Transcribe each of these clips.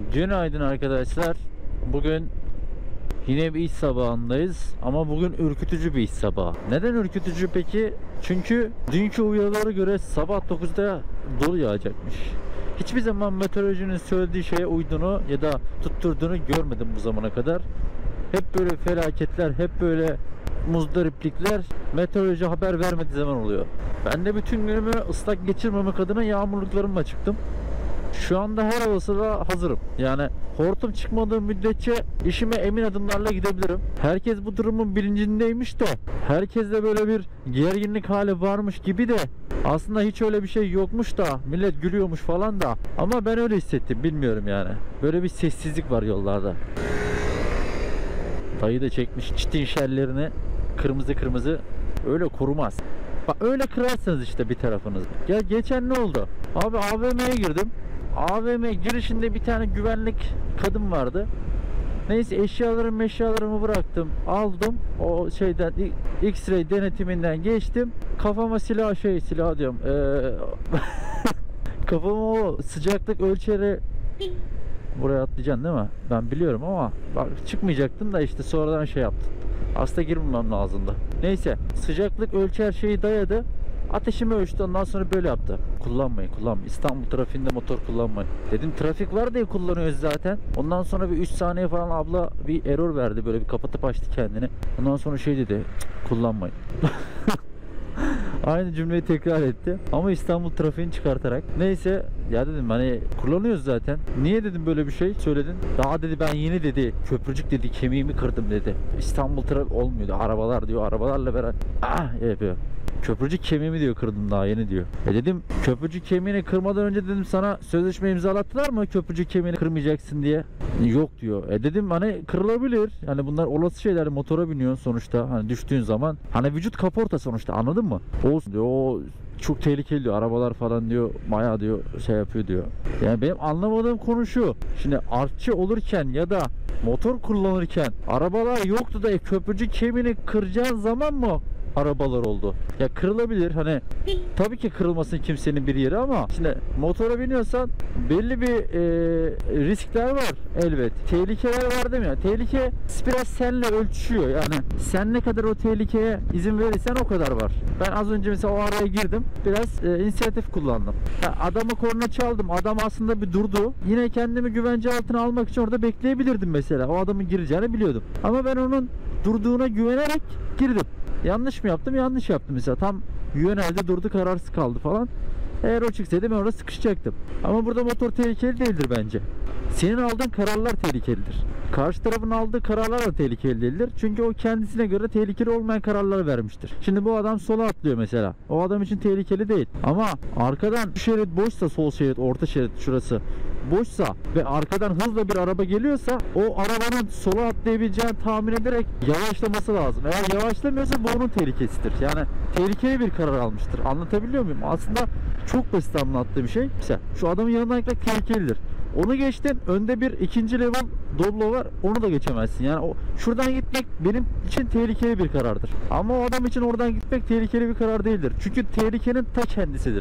Günaydın arkadaşlar. Bugün yine bir iş sabahındayız ama bugün ürkütücü bir iş sabahı. Neden ürkütücü peki? Çünkü dünkü uyarılara göre sabah 9'da dolu yağacakmış. Hiçbir zaman meteorolojinin söylediği şeye uyduğunu ya da tutturduğunu görmedim bu zamana kadar. Hep böyle felaketler, hep böyle muzdariplikler meteoroloji haber vermediği zaman oluyor. Ben de bütün günümü ıslak geçirmemek adına yağmurluklarımla çıktım. Şu anda her olasılığa hazırım. Yani hortum çıkmadığı müddetçe işime emin adımlarla gidebilirim. Herkes bu durumun bilincindeymiş de herkes de böyle bir gerginlik hali varmış gibi de aslında hiç öyle bir şey yokmuş da millet gülüyormuş falan da, ama ben öyle hissettim, bilmiyorum yani. Böyle bir sessizlik var yollarda. Dayı da çekmiş çitin şerlerini kırmızı kırmızı, öyle kurumaz. Bak öyle kırarsınız işte bir tarafınız. Ya geçen ne oldu? Abi AVM'ye girdim. AVM girişinde bir tane güvenlik kadın vardı. Neyse eşyalarımı bıraktım. Aldım. O şeyden X-ray denetiminden geçtim. Kafama silah diyorum. Kafama o sıcaklık ölçeri, buraya atlayacaksın değil mi? Ben biliyorum ama bak çıkmayacaktım da işte sonradan şey yaptım. Aslında girmemem lazımdı. Neyse sıcaklık ölçer şeyi dayadı. Ateşimi ölçtü, ondan sonra böyle yaptı. Kullanmayın. İstanbul trafiğinde motor kullanmayın. Dedim trafik var diye kullanıyoruz zaten. Ondan sonra bir 3 saniye falan abla bir error verdi. Böyle bir kapatıp açtı kendini. Ondan sonra şey dedi. Kullanmayın. Aynı cümleyi tekrar etti. Ama İstanbul trafiğini çıkartarak. Neyse ya dedim hani kullanıyoruz zaten. Niye dedim böyle bir şey söyledin? Daha dedi ben yeni dedi köprücük dedi kemiğimi kırdım dedi. İstanbul trafik olmuyordu. Arabalar diyor, arabalarla beraber yapıyor. Köprücük kemiğimi diyor kırdım daha yeni diyor. Dedim köprücük kemiğini kırmadan önce dedim sana sözleşme imzalattılar mı köprücük kemiğini kırmayacaksın diye. Yok diyor. Dedim hani kırılabilir. Hani bunlar olası şeyler, motora biniyorsun sonuçta. Hani düştüğün zaman. Hani vücut kaporta sonuçta, anladın mı? Olsun diyor. O çok tehlikeli diyor. Arabalar falan diyor. Bayağı diyor şey yapıyor diyor. Yani benim anlamadığım konu şu. Şimdi artçı olurken ya da motor kullanırken arabalar yoktu da köprücük kemiğini kıracağın zaman mı arabalar oldu? Ya kırılabilir, hani tabii ki kırılmasın kimsenin bir yeri, ama şimdi motora biniyorsan belli bir riskler var elbet. Tehlikeler var değil mi? Tehlike biraz seninle ölçüşüyor. Yani sen ne kadar o tehlikeye izin verirsen o kadar var. Ben az önce mesela o araya girdim. Biraz inisiyatif kullandım. Ya adamı korna çaldım. Adam aslında bir durdu. Yine kendimi güvence altına almak için orada bekleyebilirdim mesela. O adamın gireceğini biliyordum. Ama ben onun durduğuna güvenerek girdim. Yanlış mı yaptım? Yanlış yaptım mesela. Tam yönelde durdu, kararsız kaldı falan. Eğer o çıksaydı ben orada sıkışacaktım. Ama burada motor tehlikeli değildir bence. Senin aldığın kararlar tehlikelidir. Karşı tarafın aldığı kararlar da tehlikeli değildir. Çünkü o kendisine göre tehlikeli olmayan kararlar vermiştir. Şimdi bu adam sola atlıyor mesela. O adam için tehlikeli değil. Ama arkadan şu şerit boşsa, sol şerit, orta şerit şurası boşsa ve arkadan hızla bir araba geliyorsa o arabanın sola atlayabileceğini tahmin ederek yavaşlaması lazım. Eğer yavaşlamıyorsa bu onun tehlikesidir. Yani tehlikeli bir karar almıştır. Anlatabiliyor muyum? Aslında çok basit anlattığı bir şey. Mesela şu adamın yanından gitmek tehlikelidir. Onu geçtin, önde bir ikinci level Doblo var, onu da geçemezsin. Yani o şuradan gitmek benim için tehlikeli bir karardır. Ama o adam için oradan gitmek tehlikeli bir karar değildir. Çünkü tehlikenin ta kendisidir.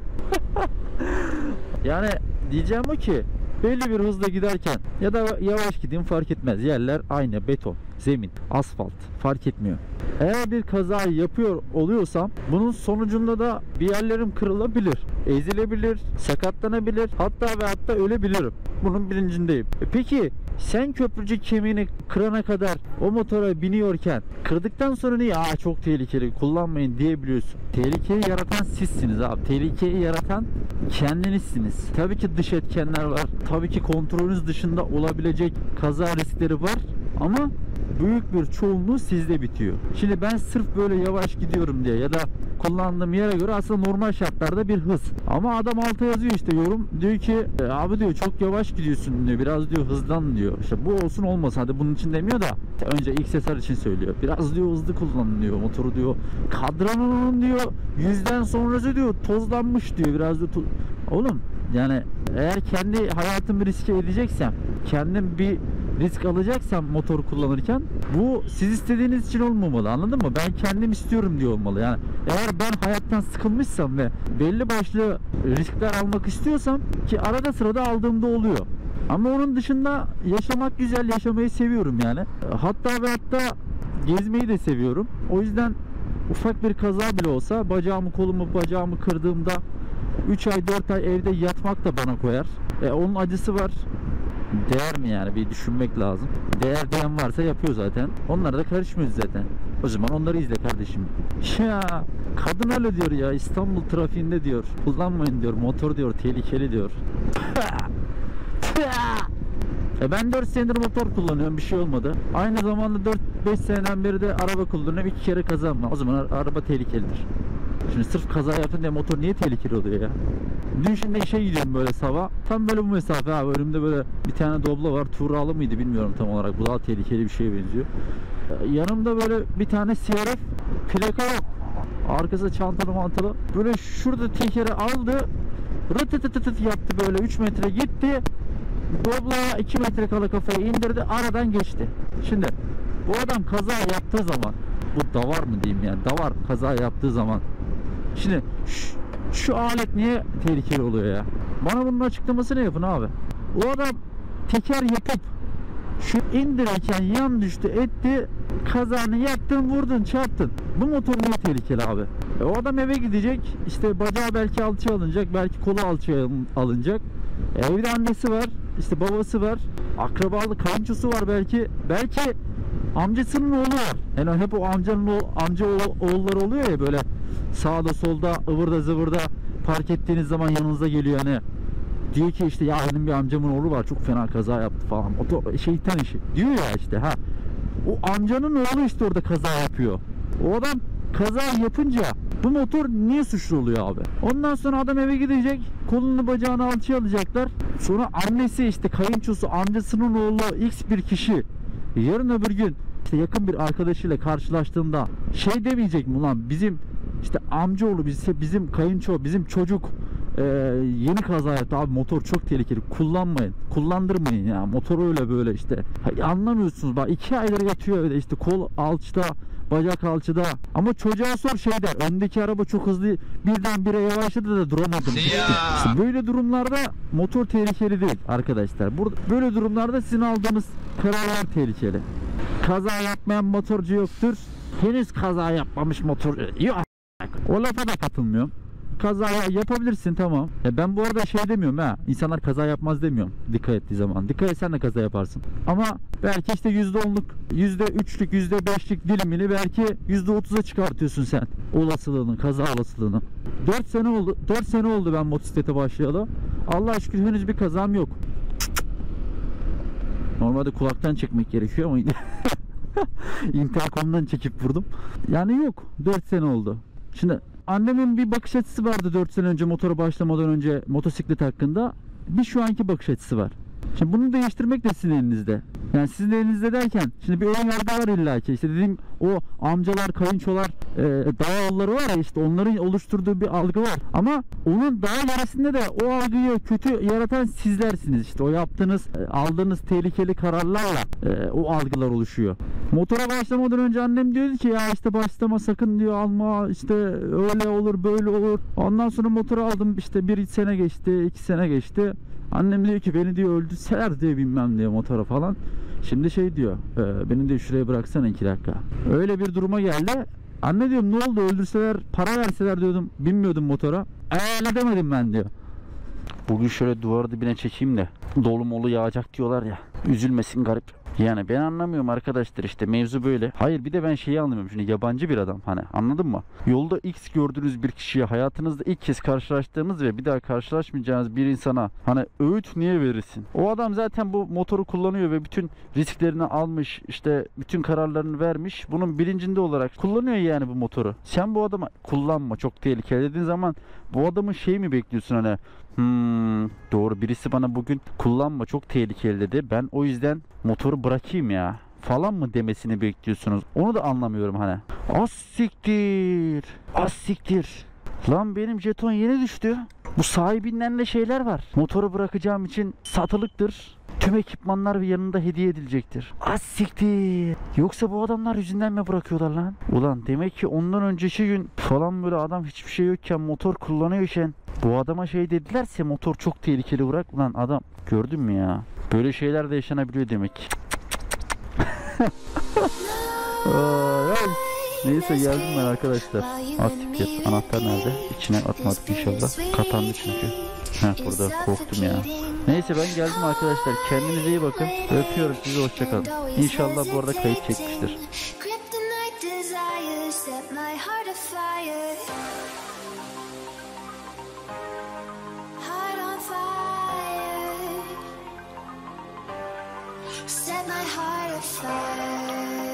Yani diyeceğim o ki belli bir hızla giderken ya da yavaş gideyim fark etmez. Yerler aynı, beton, zemin, asfalt fark etmiyor. Eğer bir kazayı yapıyor oluyorsam bunun sonucunda da bir yerlerim kırılabilir, ezilebilir, sakatlanabilir, hatta ölebilirim. Bunun bilincindeyim. Peki sen köprücük kemiğini kırana kadar o motora biniyorken kırdıktan sonra niye çok tehlikeli kullanmayın diyebiliyorsun? Tehlikeyi yaratan sizsiniz abi. Tehlikeyi yaratan kendinizsiniz. Tabii ki dış etkenler var. Tabii ki kontrolünüz dışında olabilecek kaza riskleri var. Ama büyük bir çoğunluğu sizde bitiyor. Şimdi ben sırf böyle yavaş gidiyorum diye ya da kullandığım yere göre aslında normal şartlarda bir hız. Ama adam alta yazıyor işte yorum. Diyor ki abi diyor çok yavaş gidiyorsun diyor. Biraz diyor hızlan diyor. İşte bu olsun olmasın. Hadi bunun için demiyor da önce XSR için söylüyor. Biraz diyor hızlı kullanın diyor motoru diyor. Kadranının diyor 100'den sonrası diyor tozlanmış diyor. Biraz diyor oğlum yani eğer kendi hayatımı riske edeceksem, kendim bir risk alacaksam motor kullanırken bu siz istediğiniz için olmamalı, anladın mı? Ben kendim istiyorum diye olmalı. Yani eğer ben hayattan sıkılmışsam ve belli başlı riskler almak istiyorsam, ki arada sırada aldığımda oluyor. Ama onun dışında yaşamak güzel, yaşamayı seviyorum yani. Hatta ve hatta gezmeyi de seviyorum. O yüzden ufak bir kaza bile olsa bacağımı kırdığımda 3 ay 4 ay evde yatmak da bana koyar. Onun acısı var. Değer mi yani, bir düşünmek lazım. Değer diyen varsa yapıyor zaten. Onlara da karışmıyoruz zaten. O zaman onları izle kardeşim. Ya kadın öyle diyor ya, İstanbul trafiğinde diyor, kullanmayın diyor, motor diyor tehlikeli diyor. Ben 4 senedir motor kullanıyorum, bir şey olmadı. Aynı zamanda 4-5 seneden beri de araba kullanıyorum, 2 kere kazam var. O zaman araba tehlikelidir. Şimdi sırf kaza yaptın diye motor niye tehlikeli oluyor ya? Dün şimdi işe gidiyorum böyle sabah. Tam böyle bu mesafe abi. Önümde böyle bir tane Doblo var. Tuğralı mıydı bilmiyorum tam olarak. Bu daha tehlikeli bir şeye benziyor. Yanımda böyle bir tane CRF, plaka yok. Arkası çantalı mantalı. Böyle şurada tekeri aldı. Rıtıtıtıtıt yaptı böyle 3 metre gitti. Doblo'ya 2 metre kala kafayı indirdi. Aradan geçti. Şimdi bu adam kaza yaptığı zaman, bu davar mı diyeyim yani, davar kaza yaptığı zaman, şimdi şu alet niye tehlikeli oluyor ya? Bana bunun açıklamasını yapın abi. O adam teker yapıp şu indirirken yan düştü etti, kazanı yaptın, vurdun, çarptın. Bu motor niye tehlikeli abi? O adam eve gidecek, işte bacağı belki alçıya alınacak, belki kolu alçıya alınacak. Evde annesi var, işte babası var, akrabalı kayınçosu var belki amcasının oğlu var. Yani hep o amca oğulları oluyor ya, böyle sağda solda ıvırda zıvırda park ettiğiniz zaman yanınıza geliyor hani. Diyor ki işte ya benim bir amcamın oğlu var, çok fena kaza yaptı falan. O şeytan işi. Diyor ya işte ha. O amcanın oğlu işte orada kaza yapıyor. O adam kaza yapınca bu motor niye suçlu oluyor abi? Ondan sonra adam eve gidecek, kolunu bacağını alçıya alacaklar. Sonra annesi, işte kayınçosu, amcasının oğlu X bir kişi yarın öbür gün işte yakın bir arkadaşıyla karşılaştığında şey demeyecek mi ulan, bizim işte amcaoğlu, bizim kayınço, bizim çocuk yeni kaza yaptı abi, motor çok tehlikeli, kullanmayın, kullandırmayın ya, motor öyle böyle işte. Anlamıyorsunuz bak, 2 aydır yatıyor öyle işte, kol alçıda, bacak alçıda. Ama çocuğa sor, şey der, öndeki araba çok hızlı birdenbire yavaşladı da duramadım. İşte böyle durumlarda motor tehlikeli değil arkadaşlar. Böyle durumlarda sizin aldığınız kararlar tehlikeli. Kaza yapmayan motorcu yoktur. Henüz kaza yapmamış motor yok. O lafa da katılmıyorum. Kaza yapabilirsin, tamam. Ben bu arada şey demiyorum ha, insanlar kaza yapmaz demiyorum dikkat ettiği zaman. Dikkat etsen de kaza yaparsın. Ama belki işte %10'luk, %3'lük, %5'lik dilimini belki %30'a çıkartıyorsun sen olasılığını, kaza olasılığını. 4 sene oldu ben motosiklete başlayalı. Allah'a şükür henüz bir kazam yok. Normalde kulaktan çekmek gerekiyor ama interkomdan çekip vurdum. Yani yok, 4 sene oldu. Şimdi annemin bir bakış açısı vardı 4 sene önce, motora başlamadan önce motosiklet hakkında. Bir şu anki bakış açısı var. Şimdi bunu değiştirmek de sizin elinizde. Yani sizin elinizde derken, şimdi bir ön yargı var illa ki. İşte dediğim o amcalar, kayınçolar, dağılları var ya, işte onların oluşturduğu bir algı var. Ama onun daha ilerisinde de o algıyı kötü yaratan sizlersiniz. İşte o yaptığınız, aldığınız tehlikeli kararlarla o algılar oluşuyor. Motora başlamadan önce annem diyordu ki ya işte başlama sakın diyor, alma işte, öyle olur böyle olur. Ondan sonra motoru aldım, işte 1 sene geçti, 2 sene geçti. Annem diyor ki beni diyor öldürseler diyor bilmem diyor motora falan. Şimdi şey diyor, beni diyor şuraya bıraksana 2 dakika. Öyle bir duruma geldi. Anne diyorum ne oldu, öldürseler, para verseler diyordum, binmiyordum motora. Öyle demedim ben diyor. Bugün şöyle duvar dibine çekeyim de dolu molu yağacak diyorlar ya, üzülmesin garip. Yani ben anlamıyorum arkadaşlar, işte mevzu böyle. Hayır, bir de ben şeyi anlamıyorum şimdi, yabancı bir adam, hani anladın mı? Yolda X gördüğünüz bir kişiye, hayatınızda ilk kez karşılaştığınız ve bir daha karşılaşmayacağınız bir insana hani öğüt niye verirsin? O adam zaten bu motoru kullanıyor ve bütün risklerini almış, işte bütün kararlarını vermiş, bunun bilincinde olarak kullanıyor yani bu motoru. Sen bu adama kullanma, çok tehlikeli dediğin zaman bu adamın şey mi bekliyorsun, hani doğru, birisi bana bugün kullanma çok tehlikeli dedi, ben o yüzden motoru bırakayım ya falan mı demesini bekliyorsunuz? Onu da anlamıyorum hani. Az siktir. Az siktir. Lan benim jeton yeni düştü. Bu sahibinden de şeyler var. Motoru bırakacağım için satılıktır. Tüm ekipmanlar ve yanında hediye edilecektir. Az siktir. Yoksa bu adamlar yüzünden mi bırakıyorlar lan? Ulan demek ki ondan önceki gün falan böyle adam hiçbir şey yokken motor kullanıyorken bu adama şey dedilerse motor çok tehlikeli, bırak. Ulan adam gördün mü ya? Böyle şeyler de yaşanabiliyor demek. Ay. Neyse geldim ben arkadaşlar. Aktif anahtar nerede? İçine atmadık inşallah. Kapandı çünkü. Heh, burada korktum ya. Neyse ben geldim arkadaşlar. Kendinize iyi bakın. Öpüyorum sizi, hoşçakalın. İnşallah bu arada kayıt çekmiştir. Set my heart afire.